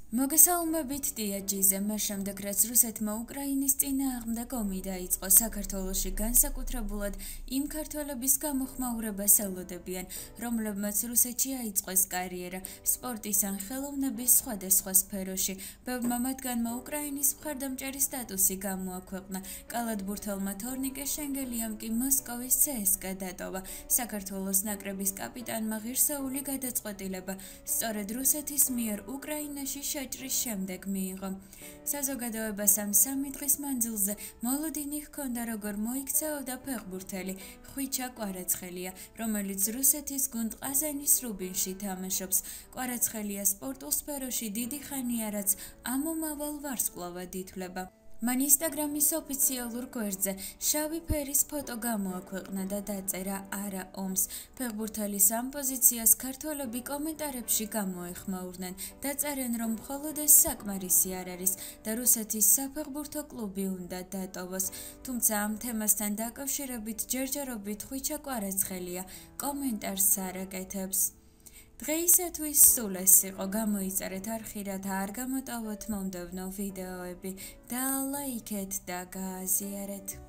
მოგესალმებით დიაჯიზე, მას შემდეგ რაც რუსეთმა უკრაინის წინააღმდეგ ომი დაიწყო, საქართველოში განსაკუთრებულად იმ ქართველების გამოხმაურებას ელოდებიან, რომლებმაც რუსეთში აიწყეს კარიერა სპორტის ან ხელოვნების სხვადასხვა სფეროში. ბევრმა მათგანმა უკრაინის მხარდამჭერი სტატუსი გამოაქვეყნა. კალათბურთელმა თორნიკე შენგელიამ კი მოსკოვის CSKA დატოვა. საქართველოს ნაკრების კაპიტანმა ღირსეული გადაწყვეტილება სწორედ რუსეთის მიერ უკრაინაში შეჭრის შემდეგ მიიღო. საზოგადოებას ამ 3 დღის მანძილზე მოლოდინი ჰქონდა, როგორ მოიქცეოდა ფეხბურთელი ხვიჩა კვარაცხელია, რომელიც რუსეთის გუნდ ყაზანის რუბინში თამაშობს. კვარაცხელია სპორტულ სფეროში დიდი ხანია, რაც ამომავალ ვარსკვლავად ითვლება. მან ინსტაგრამის ოფიციალურ გვერდზე შავი ფერის ფოტო გამოაქვეყნა და დაწერა არა ომს. ფეხბურთელის ამ პოზიციას ქართველები კომენტარებში გამოეხმაურნენ და წერენ, რომ მხოლოდ ეს საკმარისი არ არის და რუსეთის საფეხბურთო კლუბი უნდა დატოვოს. თუმცა ამ თემასთან დაკავშირებით ჯერჯერობით ხვიჩა კვარაცხელია კომენტარს არ აკეთებს. დღეისათვის სულ ეს იყო, გამოიწერეთ არხი, რათა არ გამოტოვოთ მომდევნო ვიდეოები და ლაიქეთ და გააზიარეთ.